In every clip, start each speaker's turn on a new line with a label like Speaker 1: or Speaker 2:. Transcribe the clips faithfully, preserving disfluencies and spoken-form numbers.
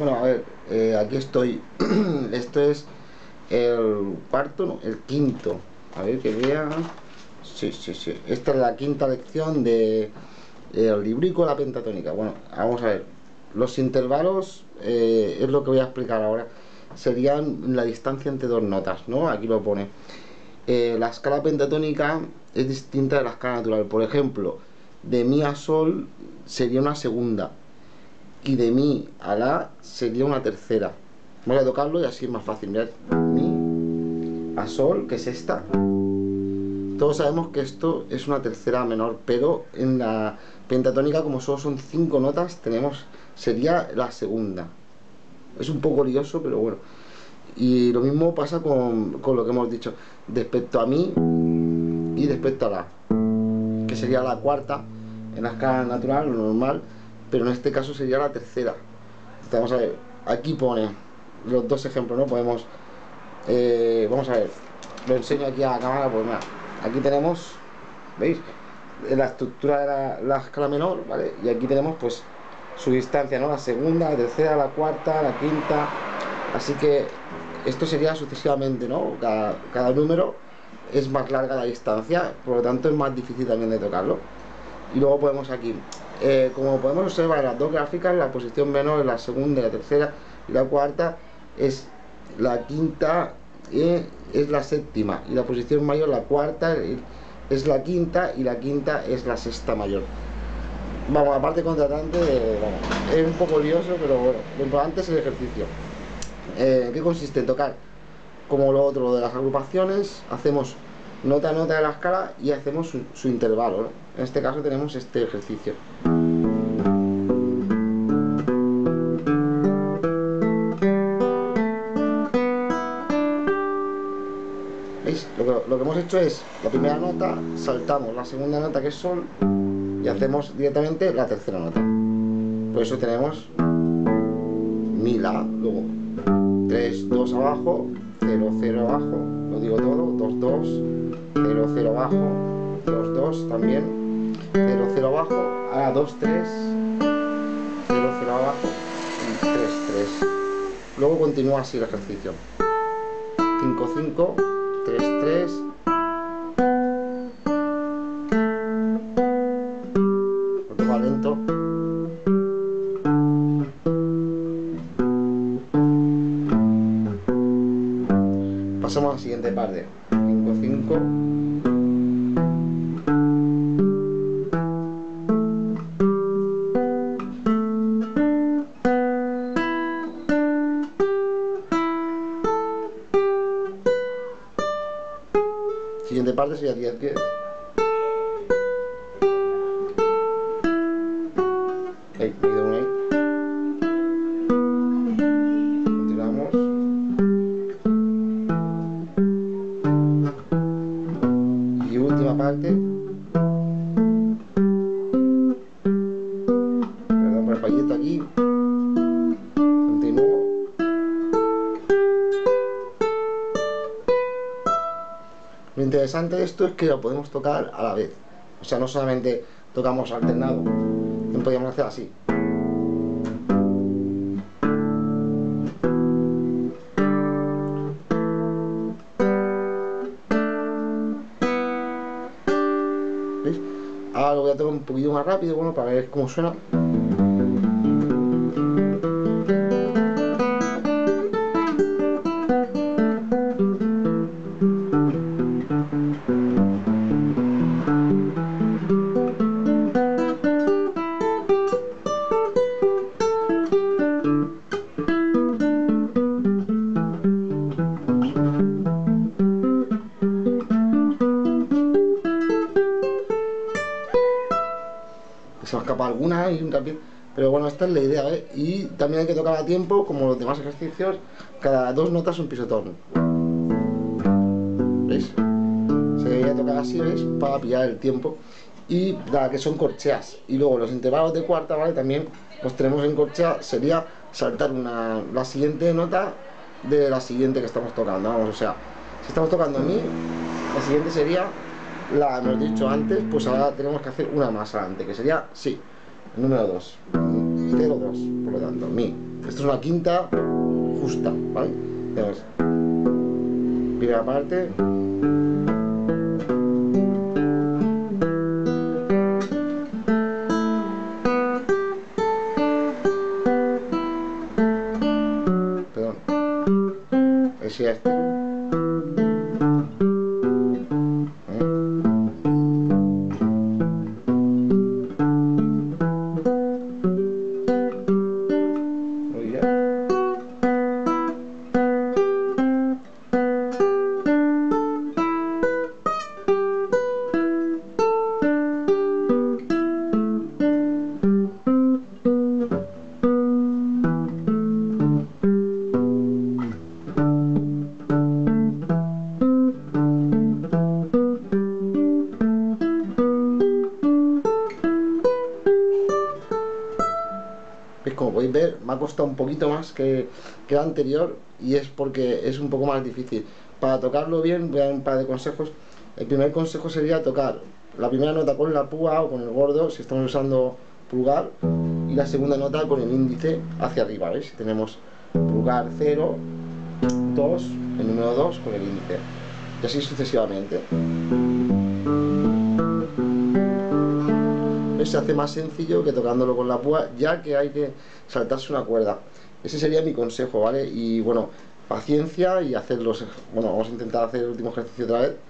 Speaker 1: Bueno, a ver, eh, aquí estoy. Esto es el cuarto, no, el quinto. A ver que vea. Sí, sí, sí. Esta es la quinta lección de eh, el librico de la pentatónica. Bueno, vamos a ver. Los intervalos eh, es lo que voy a explicar ahora. Serían la distancia entre dos notas, ¿no? Aquí lo pone. Eh, la escala pentatónica es distinta de la escala natural. Por ejemplo, de mi a sol sería una segunda, y de mi a la sería una tercera. Voy a tocarlo y así es más fácil. Mirad, mi a sol, que es esta. Todos sabemos que esto es una tercera menor, pero en la pentatónica, como solo son cinco notas, tenemos sería la segunda. Es un poco lioso, pero bueno. Y lo mismo pasa con, con lo que hemos dicho respecto a mi y respecto a la, que sería la cuarta en la escala natural, lo normal, pero en este caso sería la tercera. Entonces, vamos a ver, aquí pone los dos ejemplos, ¿no? Podemos, eh, vamos a ver, lo enseño aquí a la cámara, pues mira, aquí tenemos, ¿veis? La estructura de la, la escala menor, ¿vale? Y aquí tenemos pues su distancia, ¿no? La segunda, la tercera, la cuarta, la quinta, así que esto sería sucesivamente, ¿no? Cada, cada número es más larga la distancia, por lo tanto es más difícil también de tocarlo. Y luego podemos aquí, eh, como podemos observar en las dos gráficas, la posición menor es la segunda, la tercera y la cuarta es la quinta y es la séptima, y la posición mayor, la cuarta, es la quinta y la quinta es la sexta mayor. Vamos, aparte contratante, bueno, es un poco lioso, pero bueno, lo importante es el ejercicio. Eh, ¿Qué consiste? En tocar como lo otro de las agrupaciones, hacemos nota a nota de la escala y hacemos su, su intervalo, ¿no? En este caso tenemos este ejercicio. ¿Veis? Lo que, lo que hemos hecho es la primera nota, saltamos la segunda nota, que es sol, y hacemos directamente la tercera nota. Por eso tenemos mi, la, luego tres, dos abajo, cero, cero abajo, lo digo todo, dos, dos, cero, cero abajo, dos, dos también, cero, cero abajo, ahora dos, tres, cero, cero abajo y tres, tres. Luego continúa así el ejercicio. cinco, cinco, tres, tres. Lo toco lento. Pasamos a la siguiente parte. cinco, cinco. Siguiente parte sería diez, diez. Ahí, me quedo uno ahí. Continuamos. Y última parte. Perdón por el fallito aquí. Continúo. Lo interesante de esto es que lo podemos tocar a la vez. O sea, no solamente tocamos alternado, también podríamos hacer así. ¿Veis? Ahora lo voy a tocar un poquito más rápido, bueno, para ver cómo suena. Se me escapa alguna y un también, pero bueno, esta es la idea, ¿eh? Y también hay que tocar a tiempo, como los demás ejercicios, cada dos notas un pisotón. ¿Veis? Se debería tocar así, ¿veis? Para pillar el tiempo. Y la que son corcheas. Y luego los intervalos de cuarta, ¿vale? También los tenemos en corchea, sería saltar una, la siguiente nota de la siguiente que estamos tocando, vamos, o sea, si estamos tocando mi, la siguiente sería la hemos dicho antes, pues ahora tenemos que hacer una más adelante, que sería, sí, el número dos, cero, dos, por lo tanto, mi. Esto es una quinta justa, ¿vale? Entonces, primera parte. Perdón. Ese este. Como podéis ver, me ha costado un poquito más que, que el anterior, y es porque es un poco más difícil. Para tocarlo bien, voy a dar un par de consejos. El primer consejo sería tocar la primera nota con la púa o con el gordo, si estamos usando pulgar, y la segunda nota con el índice hacia arriba, ¿veis? Tenemos pulgar cero, dos, el número dos con el índice, y así sucesivamente. Se hace más sencillo que tocándolo con la púa, ya que hay que saltarse una cuerda. Ese sería mi consejo, ¿vale? Y bueno, paciencia y hacerlos. Bueno, vamos a intentar hacer el último ejercicio otra vez.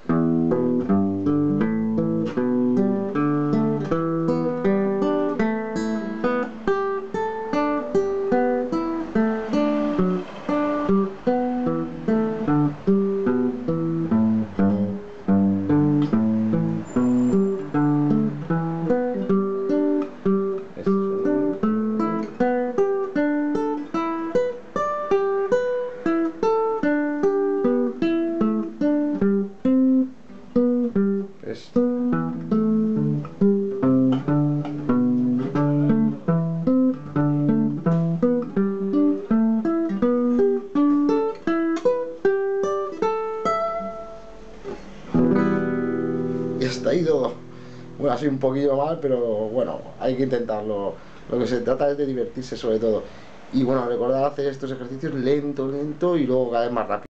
Speaker 1: Y hasta ahí todo. Bueno, así un poquillo mal, pero bueno, hay que intentarlo. Lo que se trata es de divertirse sobre todo. Y bueno, recordad hacer estos ejercicios lento, lento y luego cada vez más rápido.